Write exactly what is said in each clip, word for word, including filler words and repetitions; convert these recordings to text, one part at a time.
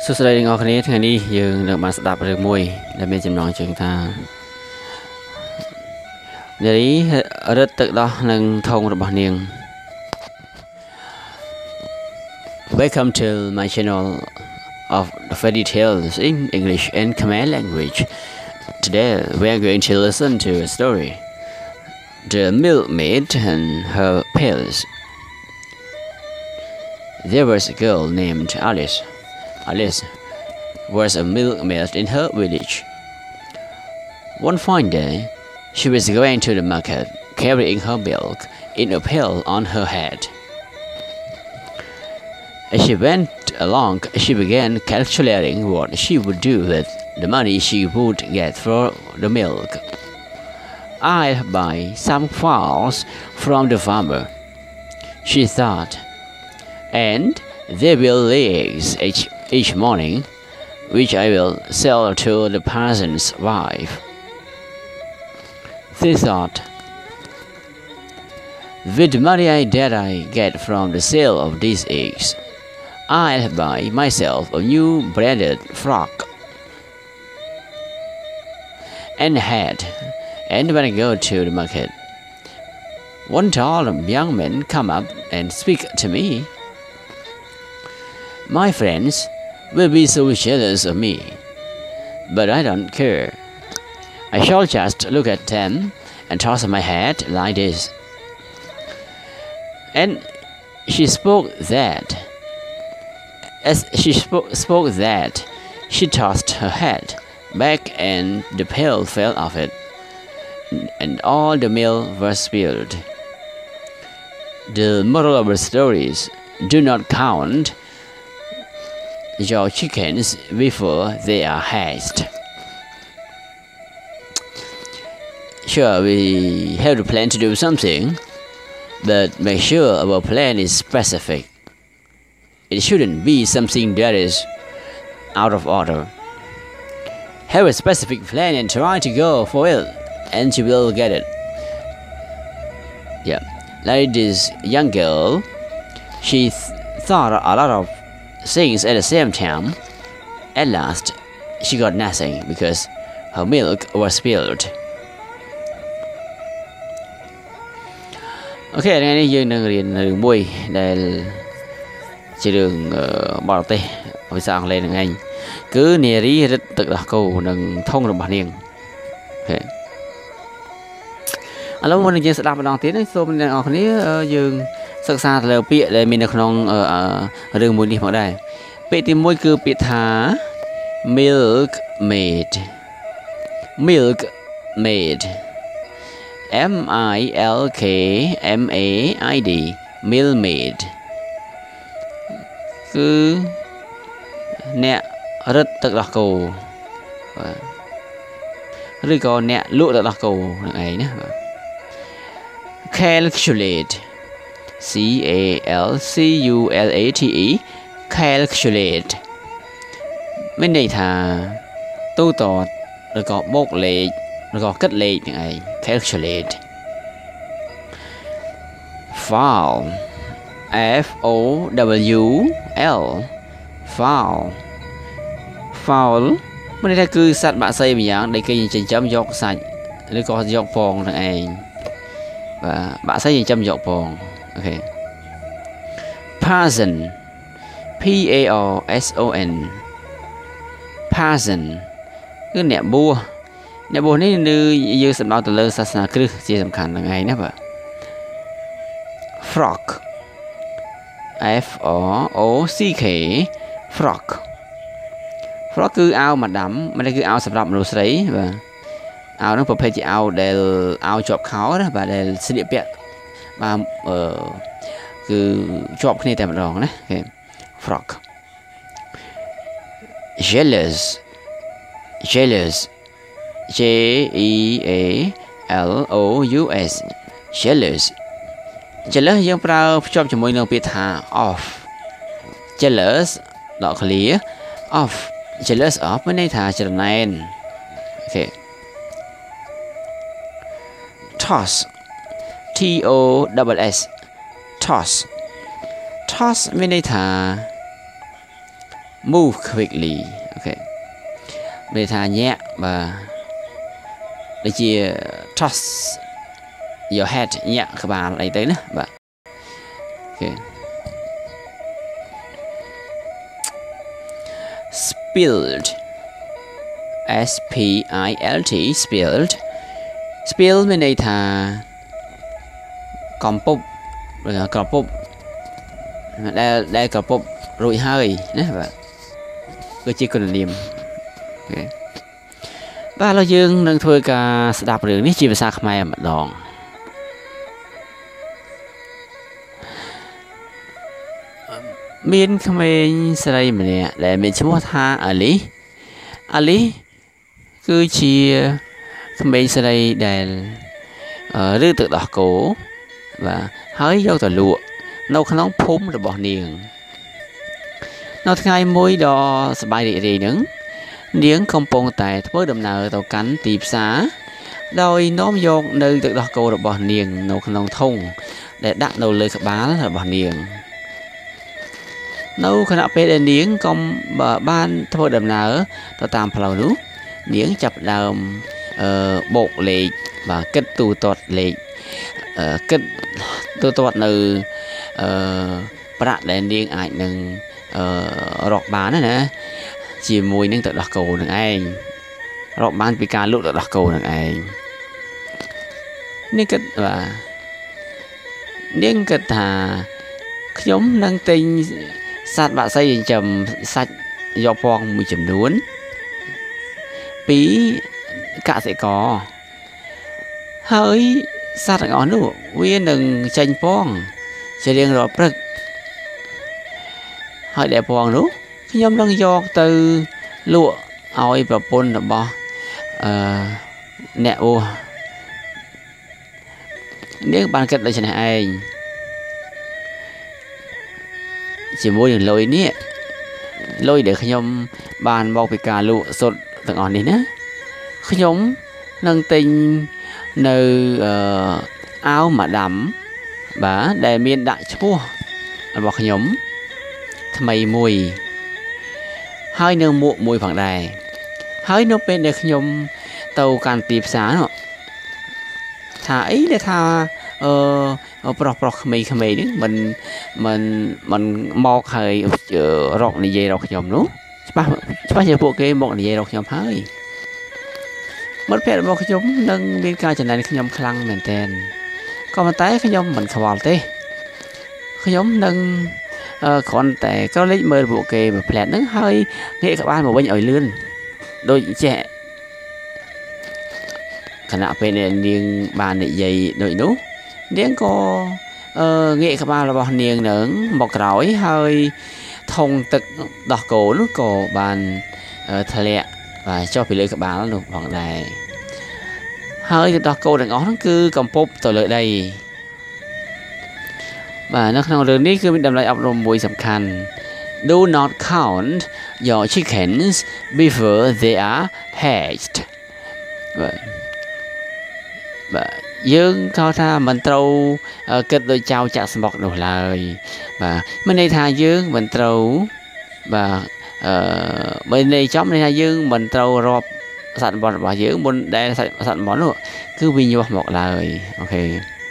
สุดท้ายในงานนี้ทั้งนี้ยังเดินมาสดับเรื่องมวยและไม่จำลองจึงท่าเดี๋ยวนี้รถตึกđóនឹងធំរបស់នាង Welcome to my channel of fairy tales in English and Khmer language. Today we are going to listen to a story, The Milkmaid and Her Pails. There was a girl named Alice. Alice was a milkmaid in her village. One fine day, she was going to the market, carrying her milk in a pail on her head. As she went along, she began calculating what she would do with the money she would get for the milk. I'll buy some fowls from the farmer, she thought, and they will lay eggs each, each morning, which I will sell to the parson's wife. She thought, with the money I that I get from the sale of these eggs, I'll buy myself a new branded frock and hat, and when I go to the market, one tall young man come up and speak to me. My friends will be so jealous of me, but I don't care. I shall just look at them and toss my head like this. And she spoke that. As she spoke, spoke that, she tossed her head back and the pail fell off it, and all the milk was spilled. The moral of the story is, do not count your chickens before they are hatched. Sure, we have to plan to do something, but make sure our plan is specific. It shouldn't be something that is out of order. Have a specific plan and try to go for it, and you will get it. Yeah, like this young girl, she th- thought a lot of things at the same time. At last, she got nothing because her milk was spilled. Ok, ngày nay dương đang รียนđường môiដែលជារឿងបរទេសភាសាអង់គ្លេសនឹងឯងគឺនារីរឹតទឹកដោះគោនឹងធុងរបស់នាងអូខេឥឡូវមុននឹងយើងស្ដាប់ម្ដងទៀតសូមអ្នកនរគ្នាយើងសិក្សាទៅលើពាក្យដែលមាននៅក្នុងរឿងមួយនេះផងដែរពាក្យទីមួយគឺពាក្យថា Milkmaid Milkmaid M I L K M A I D Milkmaid គឺអ្នករឹតទឹកដោះគោឬក៏អ្នកលក់ទឹកដោះគោនឹងឯងណាបាទ Calculate C A L C U L A T E Calculate មានន័យថាទូទាត់ឬក៏បូកលេខឬក៏គិតលេខនឹងឯង Calculate Fowl F O W L Fowl Fowl មានន័យថាគឺសត្វបក្សីម្យ៉ាងដែលគេចិញ្ចឹមយកសាច់ឬក៏យកពងនឹងឯងបាទបក្សីចិញ្ចឹមយកពងអូខេ Parson P A R S O N Parson គឺអ្នកបួសអ្នកបួសនេះគឺយើងសំដៅទៅលើសាសនាគ្រិស្តជាសំខាន់ហ្នឹងឯងណាបាទ Frock F R O C K Frock Frock គឺអាវម៉ាដាមមិនគឺអាវសម្រាប់មនុស្សស្រីបាទអាវហ្នឹងប្រភេទជាអាវដែលអាវជាប់ខោណាបាទដែលស្លៀកពាក់បាទអឺគឺជាប់គ្នាតែម្ដងណាអូខេ Frock Jealous Jealous J E A L O U S Jealous Jealous យើងប្រើភ្ជាប់ជាមួយនឹងពាក្យថា of Jealous ដក clear of Jealous of មានន័យថាច្រណែនអូខេ Toss T O S S Toss Toss មានន័យថា move quickly okay មានថាញាក់បាទដូចជា toss your head ញាក់ក្បាលអីទៅណាបាទអូខេ spilt S P I L T spilt spill មានន័យថាកំពុបក្រពុបដែលដែលក្រពុបរួចហើយណាបាទគឺជាគុណនាមអូខេបាទឥឡូវយើងនឹងធ្វើការស្ដាប់រឿងនេះជាភាសាខ្មែរម្ដងមានក្មេងស្រីម្នាក់ដែលមានឈ្មោះថាអាលីអាលីគឺជាក្មេងស្រីដែលឬទឹកដោះគោបាទហើយយកទៅលក់នៅក្នុងភូមិរបស់នាងនៅថ្ងៃមួយដ៏សប្បាយរីករាយនឹងនាងកំពុងតែធ្វើដំណើរទៅកាន់ទីផ្សារដោយនាំយកនៅទឹកដោះគោរបស់នាងនៅក្នុងធុងដែលដាក់នៅលើក្បាលរបស់នាងនៅខណៈពេលដែលនាងក៏បានធ្វើដំណើរទៅតាមផ្លូវនោះនាងចាប់ដើមអឺបោកលេខបាទគិតទូទាត់លេខអឺគិតទូទាត់នៅអឺប្រាក់ដែលនាងអាចនឹងអឺរកបានណាជាមួយនឹងទឹកដោះគោនឹងឯងរកបានពីការលក់ទឹកដោះគោនឹងឯងនាងគិតបាទនាងគិតថាខ្ញុំនឹងទិញសត្វបាក់សីចិញ្ចឹមសាច់យកពងមួយចំនួនពីកសិករហើយសត្វទាំងអស់នោះវានឹងចេញពងជារៀងរាល់ព្រឹកហើយដែលពងនោះខ្ញុំនឹងយកទៅលក់ឲ្យប្រពន្ធរបស់អឺអ្នកអូនាងបានគិតដូច្នេះឯងជាមួយនឹងលុយនេះលុយដែលខ្ញុំបានមកពីការលក់សុទ្ធទាំងអស់នេះណាខ្ញុំនឹងទិញនៅអឺអាវម៉ាដាមបាទដែលមានដាក់ឈ្មោះរបស់ខ្ញុំថ្មីមួយហើយនៅមួកមួយផងដែរហើយនៅពេលដែលខ្ញុំទៅកាន់ទីផ្សារនោះថាអីដែលថាអឺប្រុសប្រុសក្មេងក្មេងនេះមិនមិនមិនមកហើយរកនិយាយរកខ្ញុំនោះច្បាស់ច្បាស់ជាពួកគេមកនិយាយរកខ្ញុំហើយមិត្តភក្តិរបស់ខ្ញុំនឹងមានការចំណេញខ្ញុំខ្លាំងមែនទែនក៏ប៉ុន្តែខ្ញុំមិនខ្វល់ទេខ្ញុំនឹងគ្រាន់តែក៏លេចមើលពួកគេមួយផ្លែតហ្នឹងហើយងាកក្បាលមកវិញឲ្យលឿនដូចចេះខណៈពេលនាងបាននិយាយដូចនោះនាងក៏អឺងាកក្បាលរបស់នាងនឹងមកក្រោយហើយធុងទឹកដោះគោនោះក៏បានធ្លាក់បាទចុះពីលើក្បាលនោះផងដែរហើយទឹកដោះគោទាំងអស់ហ្នឹងគឺកំពប់ទៅលើដីបាទនៅក្នុងរឿងនេះគឺមានតម្លៃអប់រំមួយសំខាន់ Do not count your chickens before they are hatched បាទបាទយើងក៏ថាមិនត្រូវគិតដូចចៅចាក់ស្មុកនោះឡើយបាទមានន័យថាយើងមិនត្រូវបាទអឺបើន័យចំន័យថាយើងមិនត្រូវរាប់សត្វបន់របស់យើងមុនដែលសត្វបន់នោះគឺវាញាស់មកឡើយអូខេ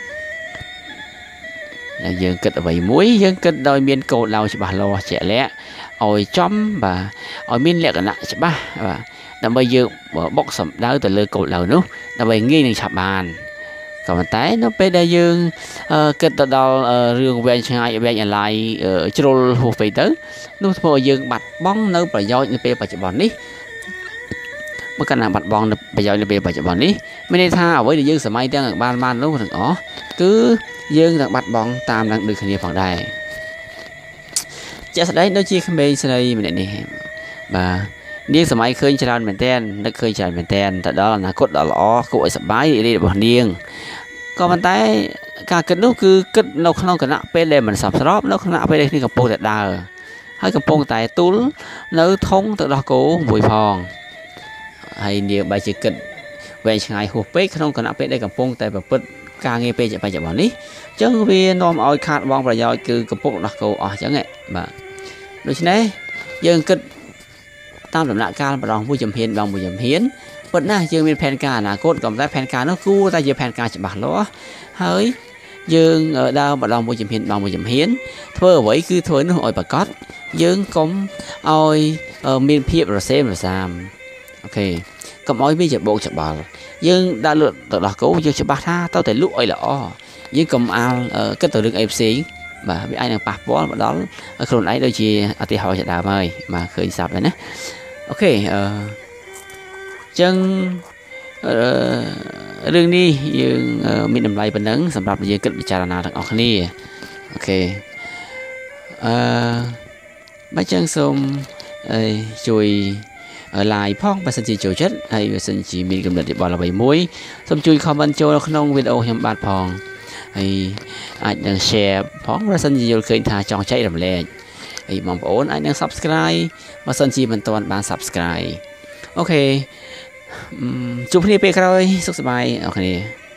ដែលយើងគិតអ្វីមួយយើងគិតដោយមានគោលដៅច្បាស់លាស់ជាក់លាក់ឲ្យចំបាទឲ្យមានលក្ខណៈច្បាស់បាទដើម្បីយើងបុកសម្ដៅទៅលើគោលដៅនោះដើម្បីងាយនឹងឆាប់បានក៏ប៉ុន្តែនៅពេលដែលយើងគិតទៅដល់រឿងវែងឆ្ងាយវែងអាឡ័យជ្រុលហួសពេកទៅនោះធ្វើឲ្យយើងបាត់បង់នៅប្រយោជន៍នៅពេលបច្ចុប្បន្ននេះមកកណ្ដាលបាត់បង់នៅប្រយោជន៍នៅពេលបច្ចុប្បន្ននេះមានន័យថាអ្វីដែលយើងសម័យទាំងបានបាននោះទាំងអស់គឺយើងនឹងបាត់បង់តាមនឹងដូចគ្នាផងដែរជាក់ស្ដែងដូចជាក្មេងស្រីម្នាក់នេះបាទនាងសម័យឃើញច្រើនមែនទែននឹកឃើញច្រើនមែនទែនទៅដល់អនាគតដ៏ល្អគួរឲ្យសប្បាយរីករាយរបស់នាងក៏ប៉ុន្តែការគិតនោះគឺគិតនៅក្នុងគណៈពេលដែលមិនសមស្របនៅគណៈពេលដែលគ្នាកំពុងតែដើរហើយកំពុងតែទូលនៅធុងទៅដោះគោមួយផងហើយនាងបែរជាគិតវែងឆ្ងាយហួសពេកក្នុងគណៈពេលដែលកំពុងតែប្រព្រឹត្តការងារបច្ចុប្បន្ននេះអញ្ចឹងវានាំឲ្យខាតបង់ប្រយោជន៍គឺកំពុងដោះគោអស់អញ្ចឹងបាទដូច្នេះ dương kết tam làm nạ ca bằng vui chấm hiền bằng vui chấm hiền bật na dương miền pen ca là cốt còn ra pen ca nó cu ta giờ pen ca chỉ bạc ló hơi dương ở đâu mà lòng vui chấm hiền bằng vui chấm hiền thưa với cứ thôi nó hỏi bà cót dương cũng ôi miền phía rồi xem rồi sam ok cầm ôi bây giờ bộ chụp bảo dương đã lượt từ đó cố dương chụp bạc tha tao thấy lúc ấy là o dương cầm ao cái từ đường ép xê mà bị ai đang bạc bó mà đó không lấy đôi chi ở thì họ sẽ đào mời mà khởi sập đấy nè ok chânเรื่องนี้យើងមានតម្លៃប៉ុណ្ណឹងសម្រាប់យើងគិតពិចារណាទាំងអស់គ្នាអូខេអឺបើចឹងសូមជួយ like ផងបើសិនជាចូលចិត្តហើយបើសិនជាមានកំណត់យោបល់អ្វីមួយសូមជួយ comment ចូលក្នុងវីដេអូខ្ញុំបាទផងហើយអាចនឹង share ផងបើសិនជាយល់ឃើញថាចង់ចែករំលែកហើយបងប្អូនអាចនឹង subscribe បើសិនជាមិនទាន់បាន subscribe អូខេជួបគ្នាពេលក្រោយសុខសប្បាយអរគុណ